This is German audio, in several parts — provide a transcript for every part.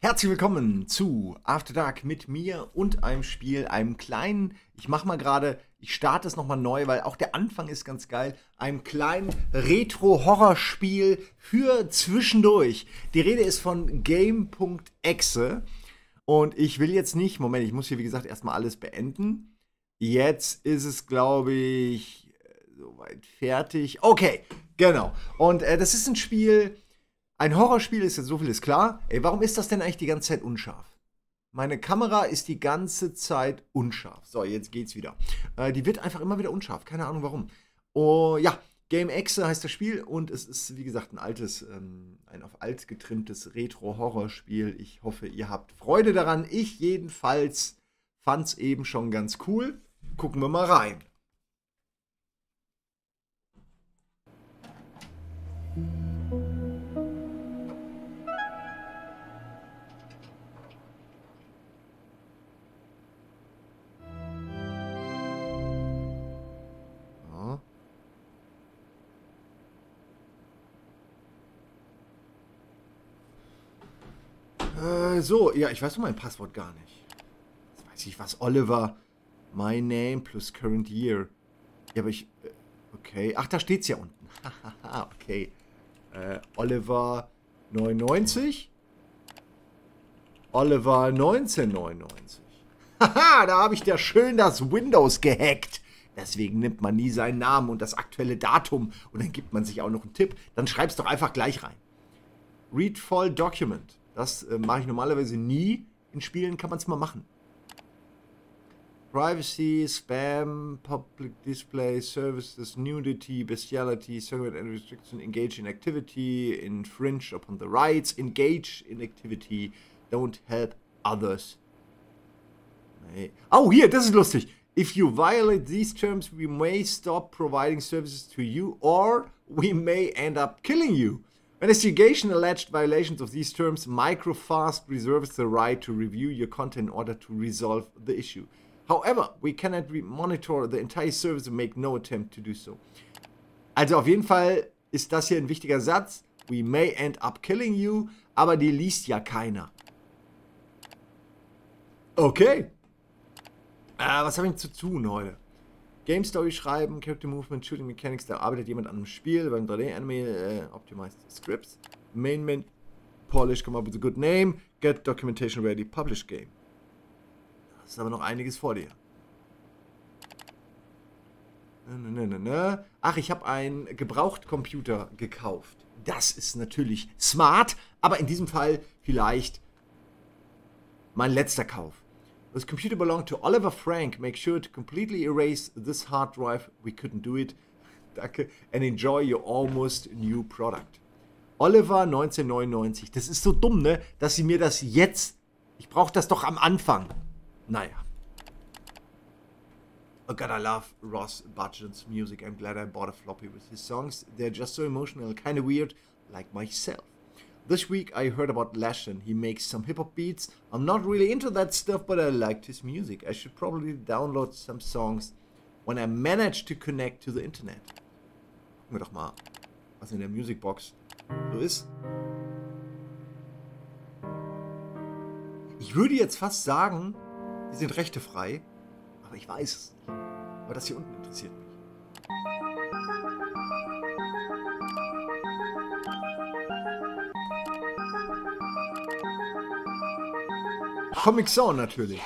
Herzlich willkommen zu After Dark mit mir und einem Spiel, einem kleinen, ich starte es nochmal neu, weil auch der Anfang ist ganz geil, einem kleinen Retro-Horror-Spiel für zwischendurch. Die Rede ist von Game.exe und ich will jetzt nicht, Moment, ich muss hier wie gesagt erstmal alles beenden. Jetzt ist es, glaube ich, soweit fertig. Okay, genau. Und das ist ein Spiel. Ein Horrorspiel ist jetzt, so viel ist klar. Ey, warum ist das denn eigentlich die ganze Zeit unscharf? Meine Kamera ist die ganze Zeit unscharf. So, jetzt geht's wieder. Die wird einfach immer wieder unscharf. Keine Ahnung warum. Oh, ja, Game.exe heißt das Spiel und es ist, wie gesagt, ein auf alt getrimmtes Retro-Horrorspiel. Ich hoffe, ihr habt Freude daran. Ich jedenfalls fand's eben schon ganz cool. Gucken wir mal rein. Ja. So, ja, ich weiß doch mein Passwort gar nicht. Jetzt weiß ich was, Oliver. My name plus current year. Ja, aber okay. Ach, da steht's ja unten. Hahaha, okay. Oliver 99. Oliver 1999. Haha, da habe ich ja schön das Windows gehackt. Deswegen nimmt man nie seinen Namen und das aktuelle Datum und dann gibt man sich auch noch einen Tipp. Dann schreib's doch einfach gleich rein. Read Full Document. Das mache ich normalerweise nie. In Spielen kann man es mal machen. Privacy, Spam, Public Display, Services, Nudity, Bestiality, Circuit and Restriction, Engage in Activity, Infringe upon the Rights, Engage in Activity, Don't help others. Nee. Oh, hier, das ist lustig. If you violate these terms, we may stop providing services to you or we may end up killing you. Investigation alleged violations of these terms, Microfast reserves the right to review your content in order to resolve the issue. However, we cannot monitor the entire service and make no attempt to do so. Also auf jeden Fall ist das hier ein wichtiger Satz. We may end up killing you, aber die liest ja keiner. Okay. Was habe ich zu tun heute? Game Story schreiben, Character Movement, Shooting Mechanics, da arbeitet jemand an einem Spiel, beim 3D-Anime, Optimized Scripts, Mainment, Polish, come up with a good name, get documentation ready, publish game. Das ist aber noch einiges vor dir. Ach, ich habe einen Gebrauchtcomputer gekauft. Das ist natürlich smart, aber in diesem Fall vielleicht mein letzter Kauf. This computer belonged to Oliver Frank. Make sure to completely erase this hard drive. We couldn't do it. Danke. And enjoy your almost new product. Oliver 1999. Das ist so dumm, ne? Dass sie mir das jetzt... Ich brauche das doch am Anfang. Naja. Oh God, I love Ross Budgeon's music. I'm glad I bought a floppy with his songs. They're just so emotional, kind of weird, like myself. This week I heard about Lashin. He makes some hip-hop beats. I'm not really into that stuff, but I liked his music. I should probably download some songs when I manage to connect to the Internet. Gucken wir doch mal, was in der Musicbox so ist. Ich würde jetzt fast sagen, die sind rechtefrei, aber ich weiß es nicht. Aber das hier unten interessiert mich. Comic Zone natürlich.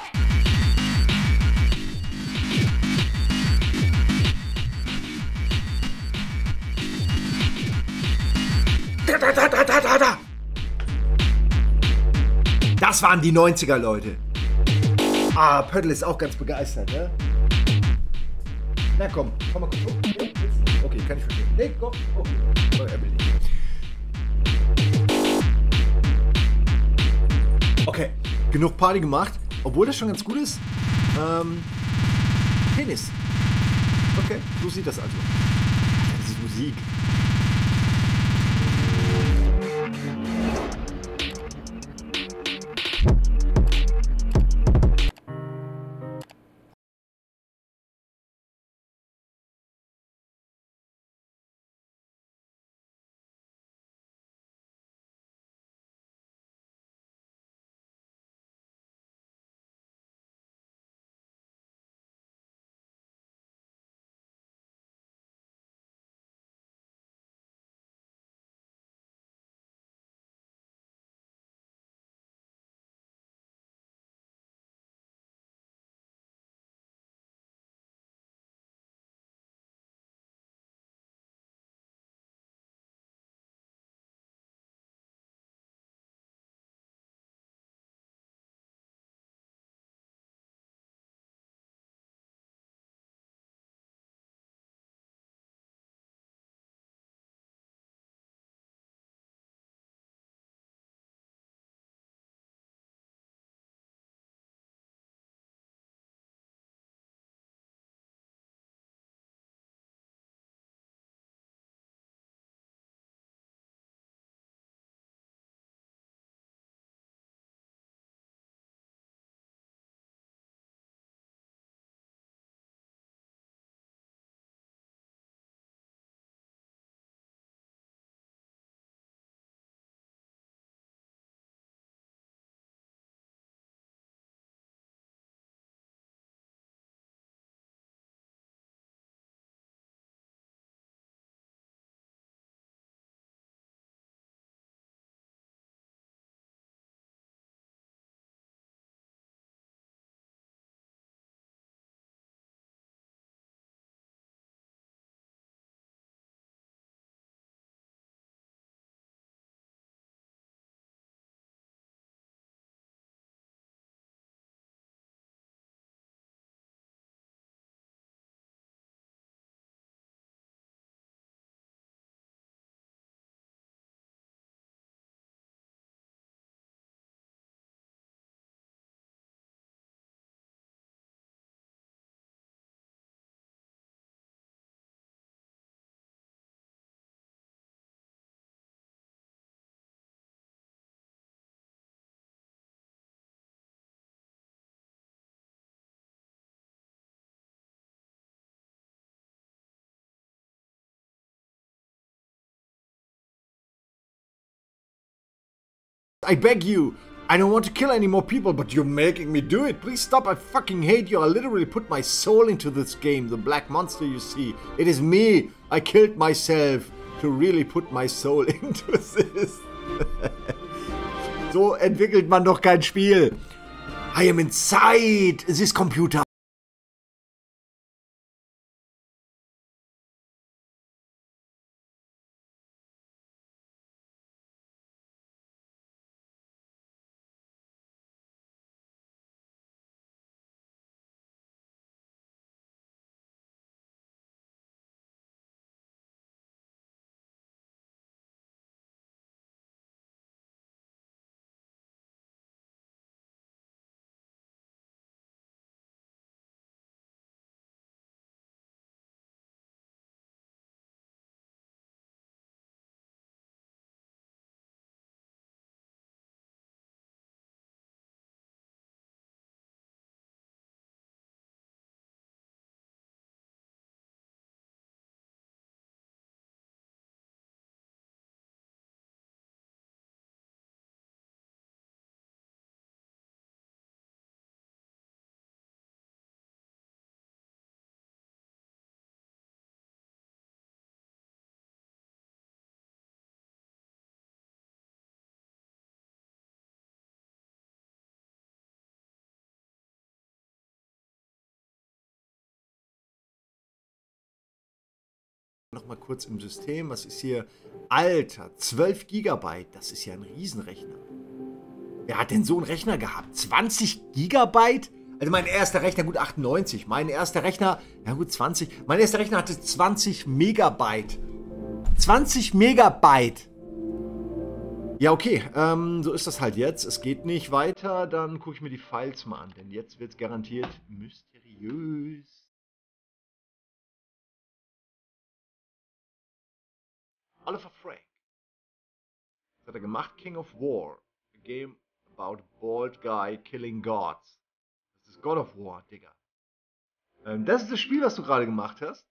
Da. Das waren die 90er, Leute. Ah, Pöttl ist auch ganz begeistert, ne? Na komm mal kurz. Okay, kann ich verstehen. Nee, komm. Okay. Oh, er will nicht. Okay, genug Party gemacht. Obwohl das schon ganz gut ist. Penis. Okay, so sieht das also. Das ist Musik. I beg you. I don't want to kill any more people, but you're making me do it. Please stop. I fucking hate you. I literally put my soul into this game. The black monster you see. It is me. I killed myself to really put my soul into this. So entwickelt man doch kein Spiel. I am inside this computer. Noch mal kurz im System. Was ist hier? Alter, 12 Gigabyte. Das ist ja ein Riesenrechner. Wer hat denn so einen Rechner gehabt? 20 Gigabyte? Also mein erster Rechner, gut 98. Mein erster Rechner, ja gut 20. Mein erster Rechner hatte 20 Megabyte. 20 Megabyte. Ja, okay. So ist das halt jetzt. Es geht nicht weiter. Dann gucke ich mir die Files mal an. Denn jetzt wird es garantiert mysteriös. Oliver Frank. Was hat er gemacht? King of War. A game about a bald guy killing gods. Das ist God of War, Digga. Das ist das Spiel, was du gerade gemacht hast.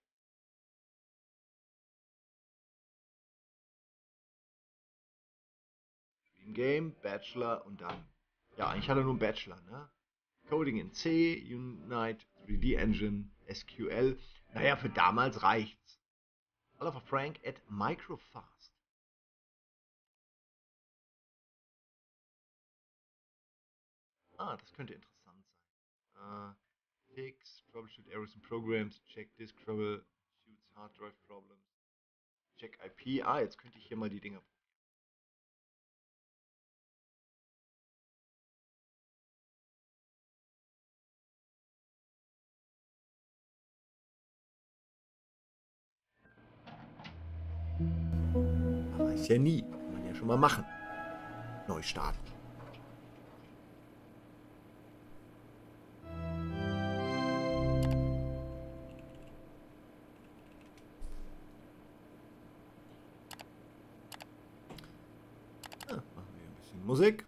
Dream Game, Bachelor und dann. Ja, eigentlich hat er nur einen Bachelor, ne? Coding in C, Unite, 3D Engine, SQL. Naja, für damals reicht's. Oliver Frank at Microfast. Ah, das könnte interessant sein. Fix, troubleshoot errors in programs, check disk trouble, shoots hard drive problems, check IP. Ah, jetzt könnte ich hier mal die Dinger. Weiß ja nie. Kann man ja schon mal machen. Neu starten. Machen wir ein bisschen Musik.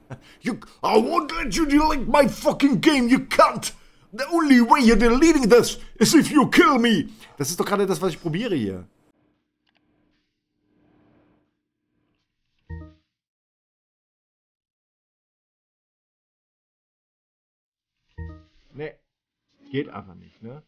I won't let you delete my fucking game, you cunt! The only way you're deleting this is if you kill me! Das ist doch gerade das, was ich probiere hier. Nee, geht einfach nicht, ne?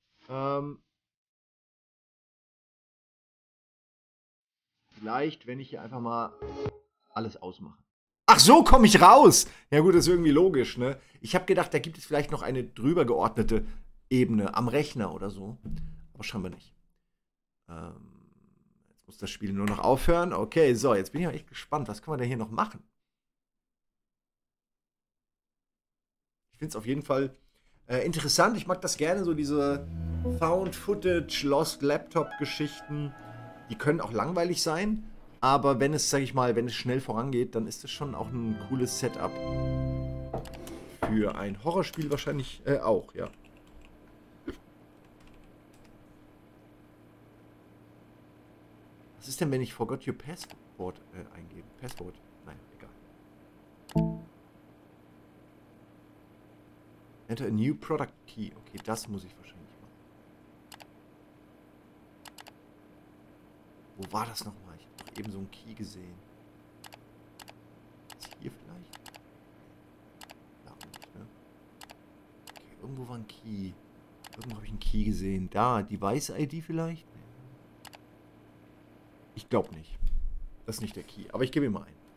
Vielleicht, wenn ich hier einfach mal alles ausmache. Ach, so komme ich raus! Ja gut, das ist irgendwie logisch, ne? Ich habe gedacht, da gibt es vielleicht noch eine drüber geordnete Ebene am Rechner oder so. Aber scheinbar nicht. Jetzt muss das Spiel nur noch aufhören. Okay, so, jetzt bin ich auch echt gespannt. Was können wir denn hier noch machen? Ich finde es auf jeden Fall interessant. Ich mag das gerne, so diese Found-Footage, Lost-Laptop-Geschichten. Die können auch langweilig sein. Aber wenn es, sag ich mal, wenn es schnell vorangeht, dann ist es schon auch ein cooles Setup. Für ein Horrorspiel wahrscheinlich auch, ja. Was ist denn, wenn ich Forgot Your Password eingebe? Passwort? Nein, egal. Enter a new product key. Okay, das muss ich wahrscheinlich machen. Wo war das nochmal? Ich habe doch eben so einen Key gesehen. Ist hier vielleicht? Da auch nicht, ne? Okay, irgendwo war ein Key. Irgendwo habe ich einen Key gesehen. Da, Device-ID vielleicht? Ich glaube nicht. Das ist nicht der Key. Aber ich gebe ihn mal ein.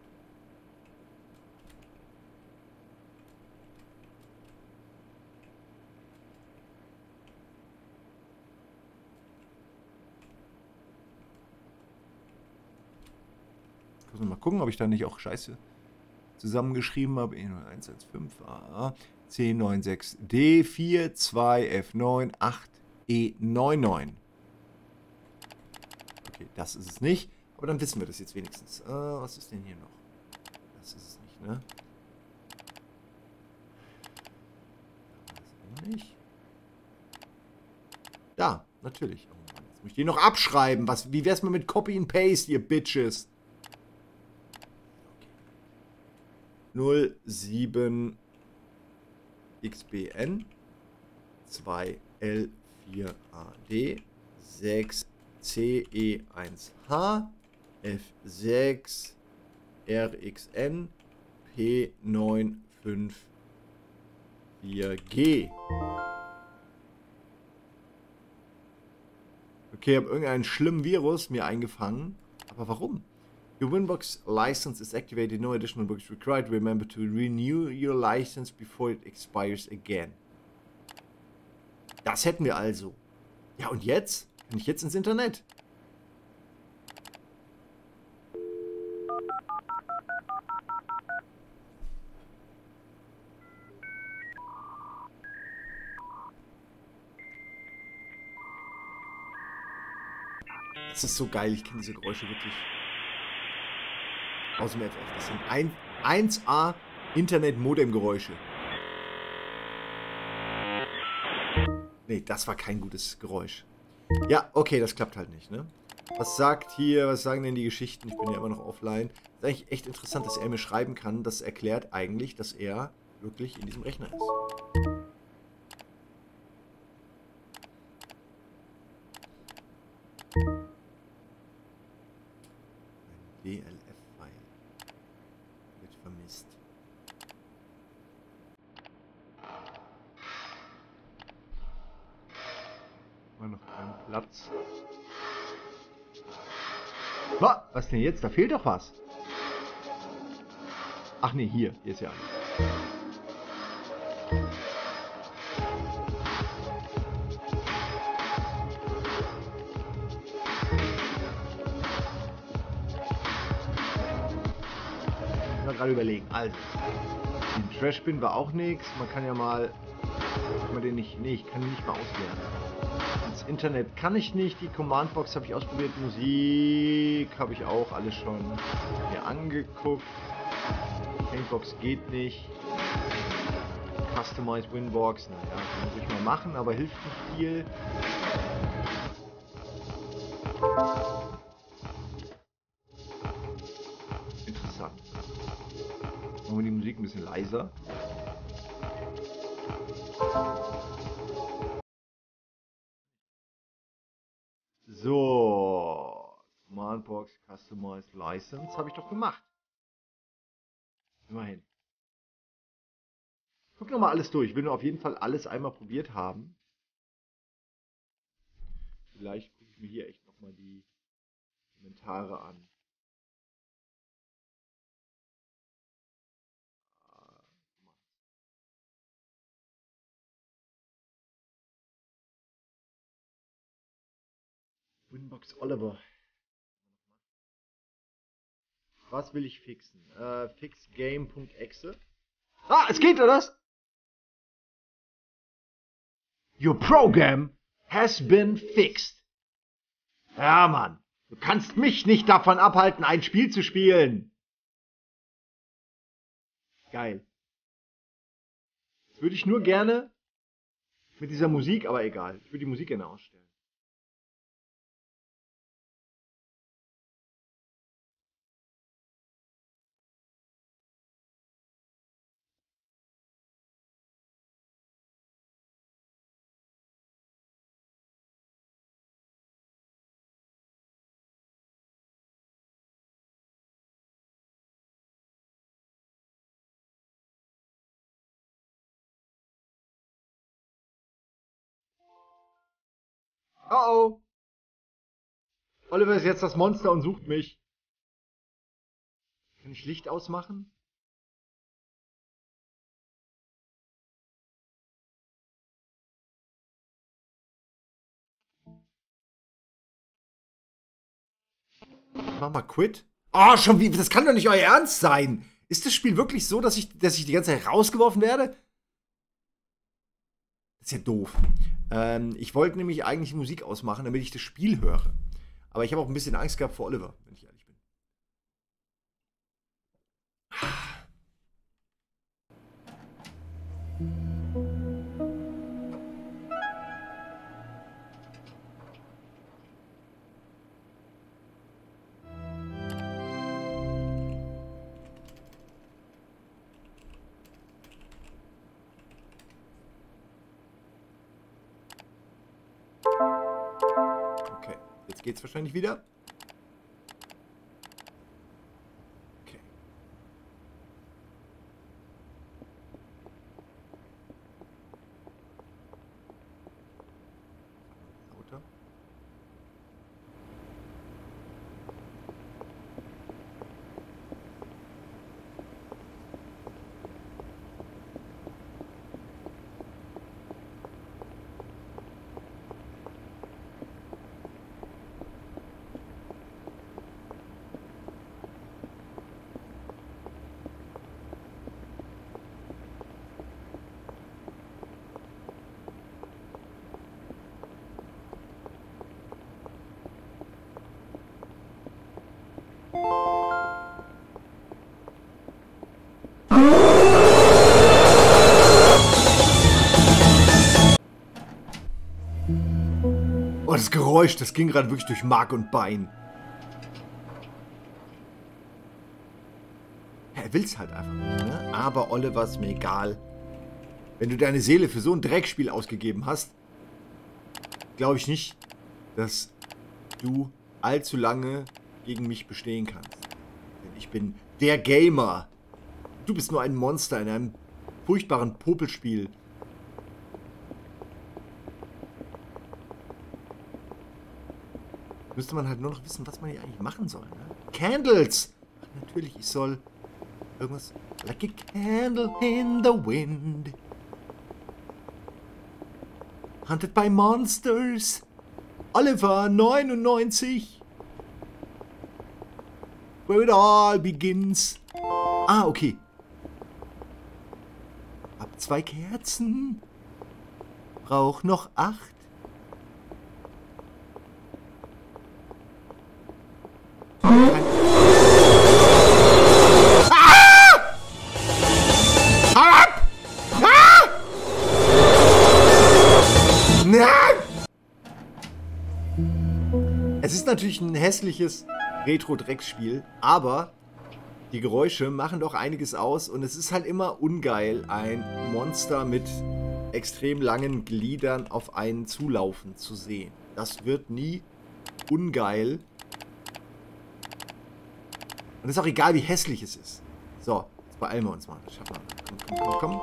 Ich muss mal gucken, ob ich da nicht auch Scheiße zusammengeschrieben habe. E0115A C96D42F98E99. Okay, das ist es nicht. Aber dann wissen wir das jetzt wenigstens. Was ist denn hier noch? Das ist es nicht, ne? Das nicht. Da, natürlich. Oh Mann, jetzt muss ich die noch abschreiben. Wie wär's mal mit Copy and Paste, ihr Bitches? 07 XBN 2L4AD 6 CE1H F6 RXN P954G. Okay, ich habe irgendeinen schlimmen Virus mir eingefangen. Aber warum? Your Winbox license is activated. No additional books required. Remember to renew your license before it expires again. Das hätten wir also. Ja, und jetzt? Kann ich jetzt ins Internet? Das ist so geil. Ich kenne diese Geräusche wirklich aus dem FF. Das sind 1A Internet-Modem-Geräusche. Nee, das war kein gutes Geräusch. Ja, okay, das klappt halt nicht, ne? Was sagen denn die Geschichten? Ich bin ja immer noch offline. Das ist eigentlich echt interessant, dass er mir schreiben kann. Das erklärt eigentlich, dass er wirklich in diesem Rechner ist. Ein DLF-File wird vermisst. Mal noch einen Platz. Was denn jetzt? Da fehlt doch was. Ach nee, hier ist ja alles. Ich muss gerade überlegen. Also, den Trashbin war auch nichts. Man kann ja mal. Kann man den nicht. Nee, ich kann ihn nicht mal auswählen. Das Internet kann ich nicht. Die Command-Box habe ich ausprobiert. Musik habe ich auch alles schon mir angeguckt. Paintbox geht nicht. Customize Winbox. Naja, kann man ruhig mal machen, aber hilft nicht viel. Interessant. Machen wir die Musik ein bisschen leiser. So. Command-Box, Customized License. Habe ich doch gemacht. Immerhin. Guck nochmal alles durch. Ich will nur auf jeden Fall alles einmal probiert haben. Vielleicht gucke ich mir hier echt nochmal die Kommentare an. Winbox Oliver. Was will ich fixen? Fixgame.exe. Ah, es geht, oder was? Your program has been fixed. Ja, Mann. Du kannst mich nicht davon abhalten, ein Spiel zu spielen. Geil. Das würde ich nur gerne mit dieser Musik, aber egal. Ich würde die Musik gerne ausstellen. Oh oh. Oliver ist jetzt das Monster und sucht mich. Kann ich Licht ausmachen? Mach mal Quit. Oh, schon wie. Das kann doch nicht euer Ernst sein. Ist das Spiel wirklich so, dass ich die ganze Zeit rausgeworfen werde? Das ist ja doof. Ich wollte nämlich eigentlich Musik ausmachen, damit ich das Spiel höre. Aber ich habe auch ein bisschen Angst gehabt vor Oliver, wenn ich ehrlich bin. Okay, jetzt geht's wahrscheinlich wieder. Okay. Lauter. Oh, das Geräusch, das ging gerade wirklich durch Mark und Bein. Er will's halt einfach nicht, ne? Aber Oliver, ist mir egal. Wenn du deine Seele für so ein Dreckspiel ausgegeben hast, glaube ich nicht, dass du allzu lange gegen mich bestehen kannst. Denn ich bin der Gamer. Du bist nur ein Monster in einem furchtbaren Popelspiel. Müsste man halt nur noch wissen, was man hier eigentlich machen soll. Ne? Candles! Ach, natürlich, ich soll irgendwas... Like a candle in the wind. Hunted by monsters. Oliver 99. Where it all begins. Ah, okay. Hab 2 Kerzen. Brauch noch 8. Es ist natürlich ein hässliches Retro-Drecksspiel, aber Die Geräusche machen doch einiges aus und es ist halt immer ungeil, ein Monster mit extrem langen Gliedern auf einen zulaufen zu sehen. Das wird nie ungeil. Und es ist auch egal, wie hässlich es ist. So, jetzt beeilen wir uns mal. Das schaffen wir. Komm, komm, komm, komm.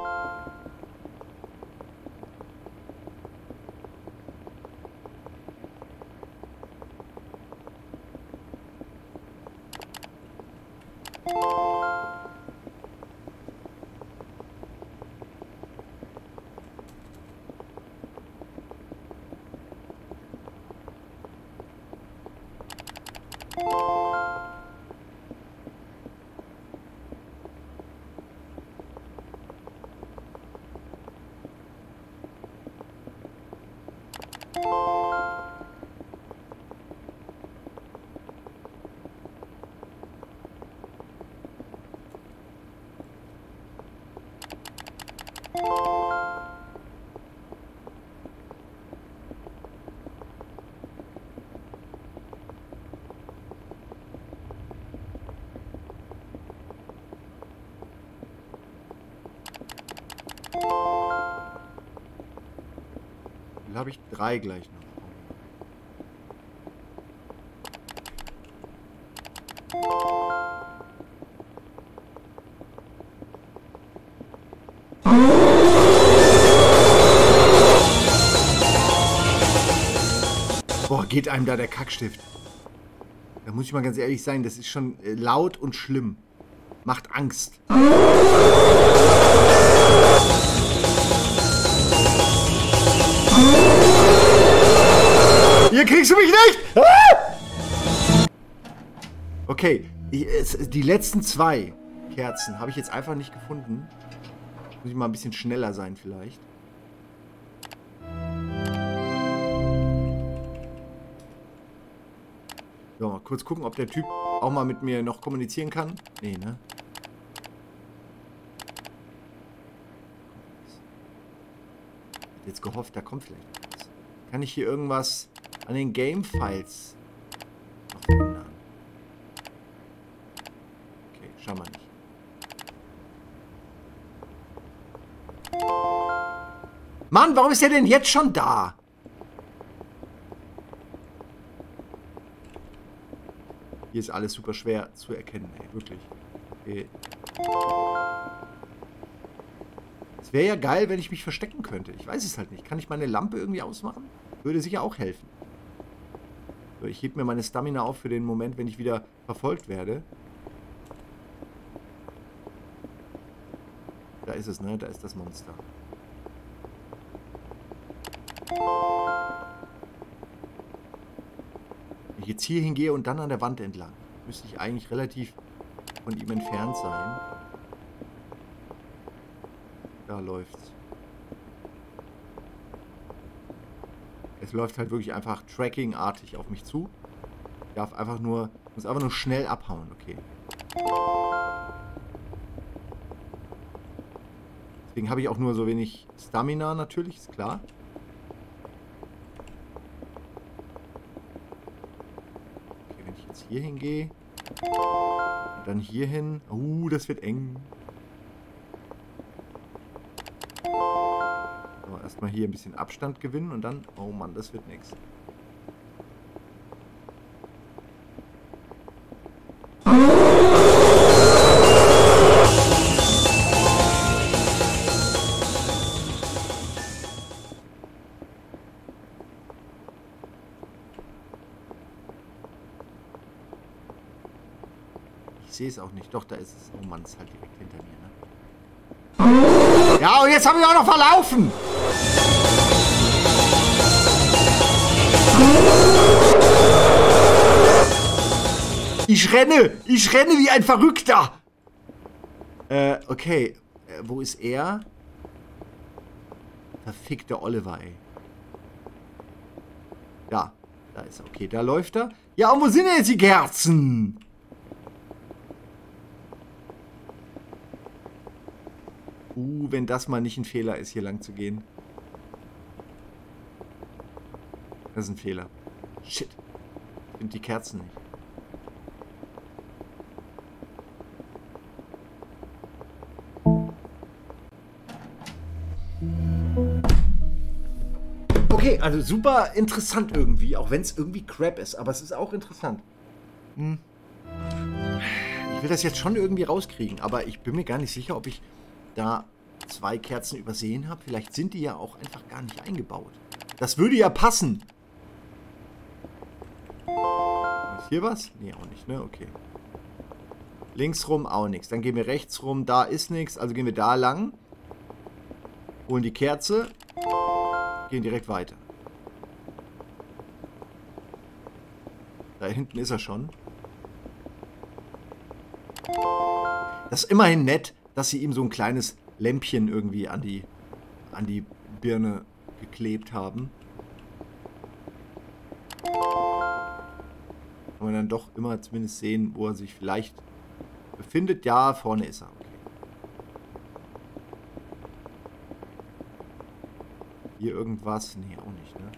Dann habe ich 3 gleich noch. Boah, geht einem da der Kackstift. Da muss ich mal ganz ehrlich sein, das ist schon laut und schlimm. Macht Angst. Hier kriegst du mich nicht! Ah! Okay, die letzten 2 Kerzen habe ich jetzt einfach nicht gefunden. Muss ich mal ein bisschen schneller sein vielleicht. So, mal kurz gucken, ob der Typ auch mal mit mir noch kommunizieren kann. Nee, ne? Ich hätte jetzt gehofft, da kommt vielleicht was. Kann ich hier irgendwas an den Game-Files noch verändern? Okay, schau mal nicht. Mann, warum ist der denn jetzt schon da? Hier ist alles super schwer zu erkennen, ey, wirklich. Okay. Es wäre ja geil, wenn ich mich verstecken könnte. Ich weiß es halt nicht. Kann ich meine Lampe irgendwie ausmachen? Würde sicher auch helfen. So, ich hebe mir meine Stamina auf für den Moment, wenn ich wieder verfolgt werde. Da ist es, ne? Da ist das Monster. Wenn ich jetzt hier hingehe und dann an der Wand entlang, müsste ich eigentlich relativ von ihm entfernt sein. Da läuft's. Es läuft halt wirklich einfach tracking-artig auf mich zu. Ich darf einfach nur, muss einfach nur schnell abhauen, okay. Deswegen habe ich auch nur so wenig Stamina natürlich, ist klar. Okay, wenn ich jetzt hier hingehe und dann hier hin. Das wird eng. So, erstmal hier ein bisschen Abstand gewinnen und dann, oh Mann, das wird nix. Ich sehe es auch nicht. Doch, da ist es. Oh Mann, ist halt direkt hinter mir, ne? Ja, und jetzt habe ich auch noch verlaufen! Ich renne wie ein Verrückter! Okay. Wo ist er? Verfickter Oliver, ey. Da. Da ist er. Okay, da läuft er. Ja, und wo sind denn jetzt die Kerzen? Wenn das mal nicht ein Fehler ist, hier lang zu gehen. Das ist ein Fehler. Shit. Ich finde die Kerzen nicht. Okay, also super interessant irgendwie, auch wenn es irgendwie Crap ist, aber es ist auch interessant. Ich will das jetzt schon irgendwie rauskriegen, aber ich bin mir gar nicht sicher, ob ich da 2 Kerzen übersehen habe. Vielleicht sind die ja auch einfach gar nicht eingebaut. Das würde ja passen. Ist hier was? Nee, auch nicht, ne? Okay. Links rum auch nichts. Dann gehen wir rechts rum, da ist nichts. Also gehen wir da lang. Holen die Kerze. Gehen direkt weiter. Da hinten ist er schon. Das ist immerhin nett, dass sie ihm so ein kleines Lämpchen irgendwie an die Birne geklebt haben. Kann man dann doch immer zumindest sehen, wo er sich vielleicht befindet. Ja, vorne ist er. Okay. Hier irgendwas? Nee, auch nicht, ne?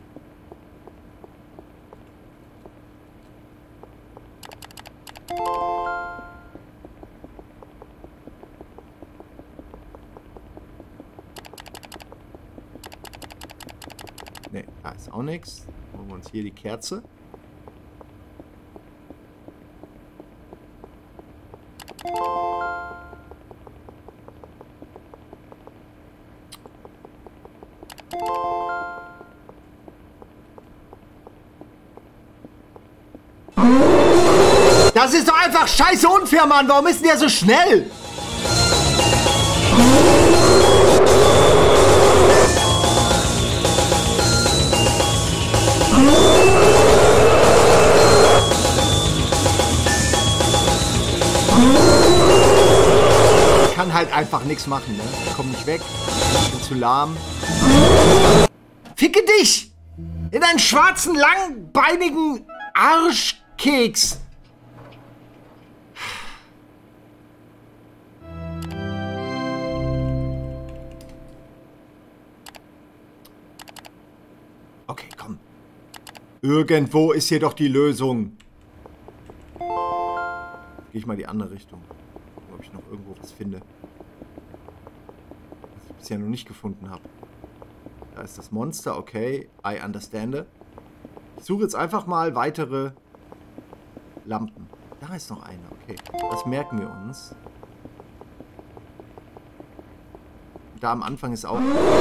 Ne, da ist auch nichts. Holen wir uns hier die Kerze. Das ist doch einfach scheiße unfair, Mann. Warum ist denn der so schnell? Ich kann halt einfach nichts machen, ne? Ich komm nicht weg. Ich bin zu lahm. Ficke dich! In deinen schwarzen, langbeinigen Arschkeks! Okay, komm. Irgendwo ist hier doch die Lösung. Gehe ich mal die andere Richtung. Ob ich noch irgendwo was finde. Was ich bisher noch nicht gefunden habe. Da ist das Monster, okay. I understand. Ich suche jetzt einfach mal weitere Lampen. Da ist noch eine, okay. Das merken wir uns. Da am Anfang ist auch...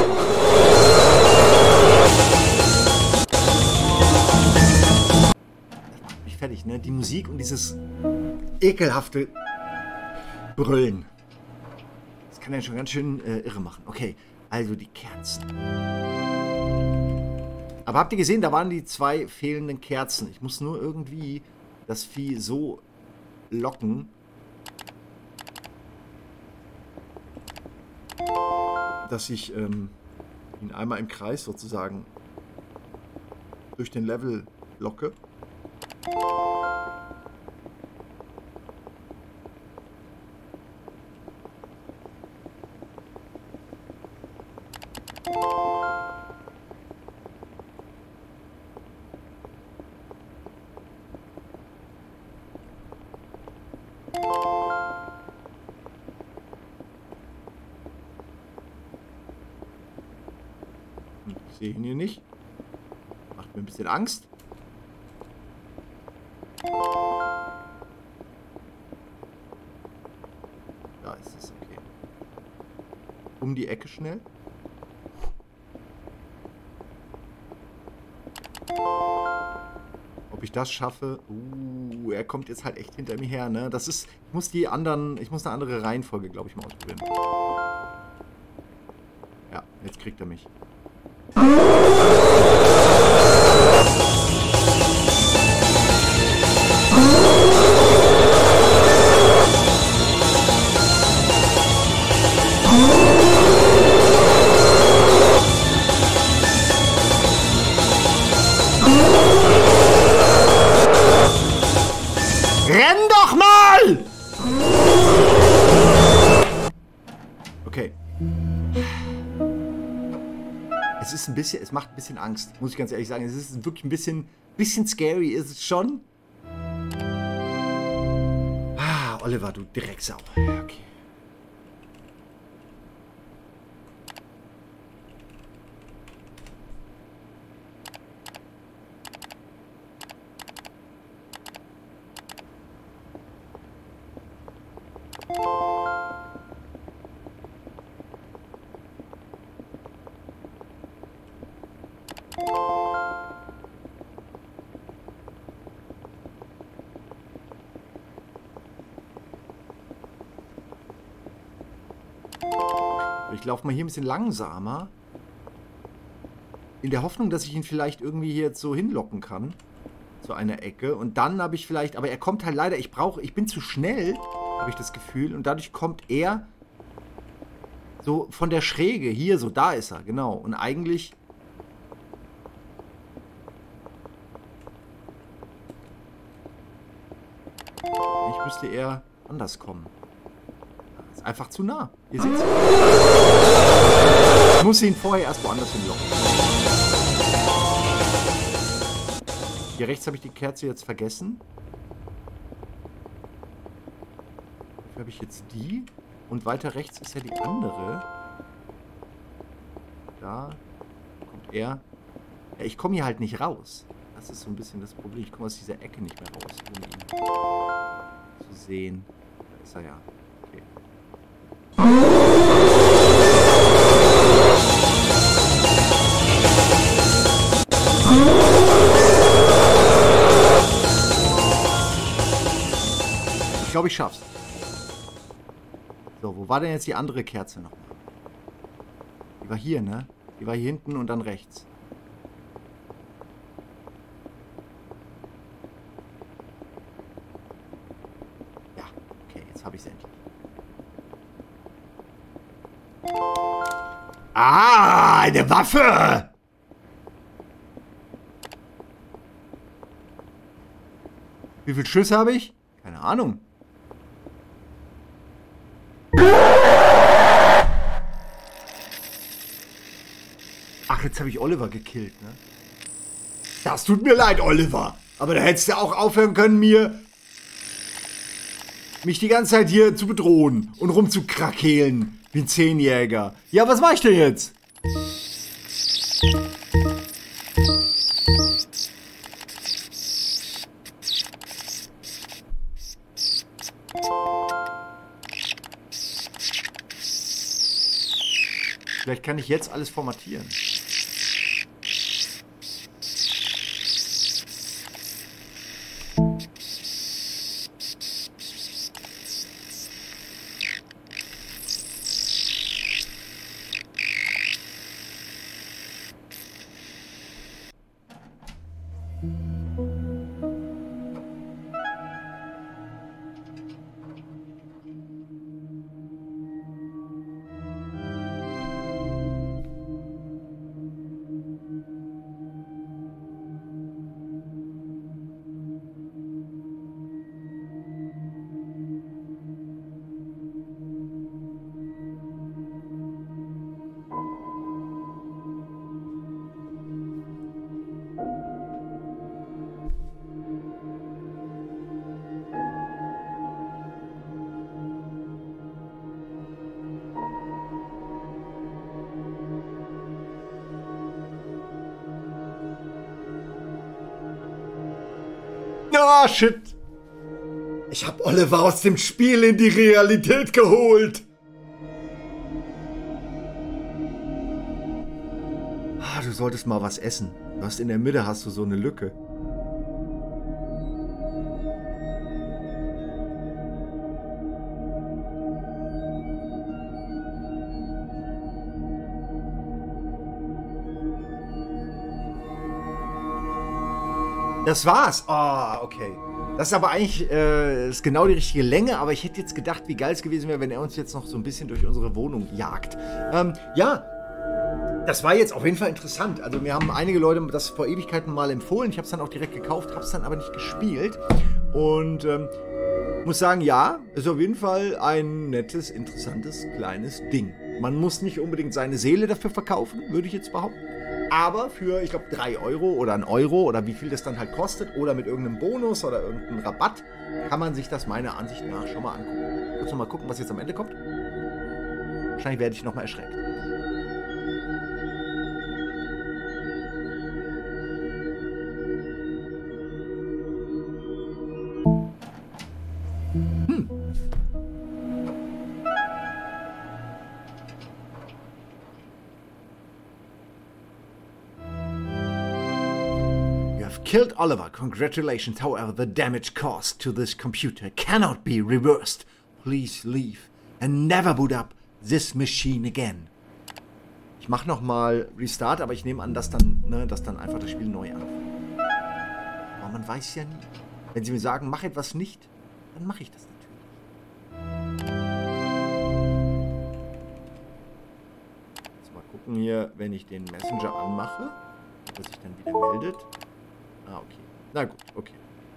Das macht mich fertig, ne? Die Musik und dieses ekelhafte Brüllen. Das kann ja schon ganz schön irre machen. Okay, also die Kerzen. Aber habt ihr gesehen, da waren die 2 fehlenden Kerzen. Ich muss nur irgendwie das Vieh so locken, dass ich ihn einmal im Kreis sozusagen durch den Level locke. Ich sehe ihn hier nicht. Macht mir ein bisschen Angst. Da ist es, okay. Um die Ecke schnell. Ob ich das schaffe? Er kommt jetzt halt echt hinter mir her, ne? Das ist. Ich muss eine andere Reihenfolge, glaube ich, mal ausprobieren. Ja, jetzt kriegt er mich. Renn doch mal! Okay. Es ist ein bisschen, es macht ein bisschen Angst, muss ich ganz ehrlich sagen. Es ist wirklich ein bisschen scary, ist es schon. Ah, Oliver, du Drecksau. Okay. Ich laufe mal hier ein bisschen langsamer. In der Hoffnung, dass ich ihn vielleicht irgendwie hier jetzt so hinlocken kann. Zu einer Ecke. Und dann habe ich vielleicht... Aber er kommt halt leider... Ich bin zu schnell, habe ich das Gefühl. Und dadurch kommt er so von der Schräge. Hier, so, da ist er. Genau. Und eigentlich... Ich müsste eher anders kommen. Ist einfach zu nah. Ihr seht's. Ich muss ihn vorher erst woanders hinlocken. Hier rechts habe ich die Kerze jetzt vergessen. Dafür habe ich jetzt die. Und weiter rechts ist ja die andere. Da kommt er. Ja, ich komme hier halt nicht raus. Das ist so ein bisschen das Problem. Ich komme aus dieser Ecke nicht mehr raus, ohne ihn zu sehen. Da ist er ja. Okay. Ich glaube, ich schaff's. So, wo war denn jetzt die andere Kerze noch? Die war hier, ne? Die war hier hinten und dann rechts. Ja, okay, jetzt habe ich es endlich. Ah, eine Waffe! Wie viele Schüsse habe ich? Keine Ahnung. Ach, jetzt habe ich Oliver gekillt, ne? Das tut mir leid, Oliver. Aber da hättest du auch aufhören können, mich die ganze Zeit hier zu bedrohen und rumzukrakehlen wie ein Zehnjäger. Ja, was mach ich denn jetzt? Vielleicht kann ich jetzt alles formatieren. Ah, shit. Ich habe Oliver aus dem Spiel in die Realität geholt. Ah, du solltest mal was essen. Du hast in der Mitte hast du so eine Lücke. Das war's. Ah, okay. Das ist aber eigentlich ist genau die richtige Länge, aber ich hätte jetzt gedacht, wie geil es gewesen wäre, wenn er uns jetzt noch so ein bisschen durch unsere Wohnung jagt. Ja, das war jetzt auf jeden Fall interessant. Also mir haben einige Leute das vor Ewigkeiten mal empfohlen. Ich habe es dann auch direkt gekauft, habe es dann aber nicht gespielt. Und muss sagen, ja, ist auf jeden Fall ein nettes, interessantes, kleines Ding. Man muss nicht unbedingt seine Seele dafür verkaufen, würde ich jetzt behaupten. Aber für, ich glaube, 3 Euro oder 1 Euro oder wie viel das dann halt kostet oder mit irgendeinem Bonus oder irgendeinem Rabatt, kann man sich das meiner Ansicht nach schon mal angucken. Kurz noch mal gucken, was jetzt am Ende kommt. Wahrscheinlich werde ich noch mal erschreckt. killed Oliver. Congratulations. However, the damage caused to this computer cannot be reversed. Please leave and never boot up this machine again. Ich mache nochmal Restart, aber ich nehme an, dass dann, dass dann einfach das Spiel neu anfängt. Aber man weiß ja nie. Wenn sie mir sagen, mach etwas nicht, dann mache ich das natürlich. Jetzt mal gucken hier, wenn ich den Messenger anmache, dass sich dann wieder meldet. Ah, okay. Na gut, okay.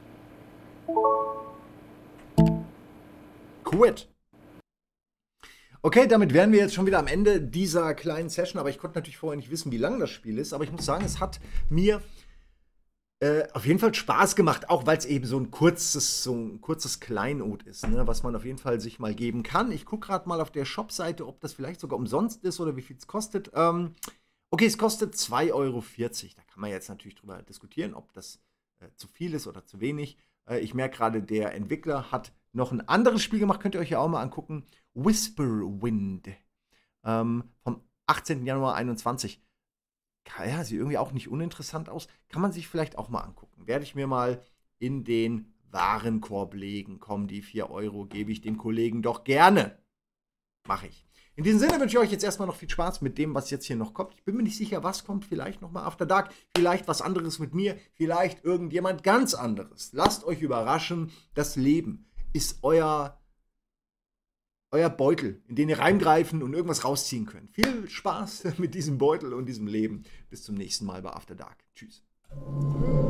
Quit. Okay, damit wären wir jetzt schon wieder am Ende dieser kleinen Session, aber ich konnte natürlich vorher nicht wissen, wie lang das Spiel ist, aber ich muss sagen, es hat mir auf jeden Fall Spaß gemacht, auch weil es eben so ein kurzes Kleinod ist, ne, was man auf jeden Fall sich mal geben kann. Ich gucke gerade mal auf der Shop-Seite, ob das vielleicht sogar umsonst ist oder wie viel es kostet. Okay, es kostet 2,40 €. Da kann man jetzt natürlich drüber diskutieren, ob das zu viel ist oder zu wenig. Ich merke gerade, der Entwickler hat noch ein anderes Spiel gemacht, könnt ihr euch ja auch mal angucken. Whisperwind vom 18. Januar 21. Ja, sieht irgendwie auch nicht uninteressant aus. Kann man sich vielleicht auch mal angucken. Werde ich mir mal in den Warenkorb legen. Komm, die 4 € gebe ich dem Kollegen doch gerne. Mache ich. In diesem Sinne wünsche ich euch jetzt erstmal noch viel Spaß mit dem, was jetzt hier noch kommt. Ich bin mir nicht sicher, was kommt. Vielleicht nochmal After Dark. Vielleicht was anderes mit mir. Vielleicht irgendjemand ganz anderes. Lasst euch überraschen. Das Leben ist euer Beutel, in den ihr reingreifen und irgendwas rausziehen könnt. Viel Spaß mit diesem Beutel und diesem Leben. Bis zum nächsten Mal bei After Dark. Tschüss.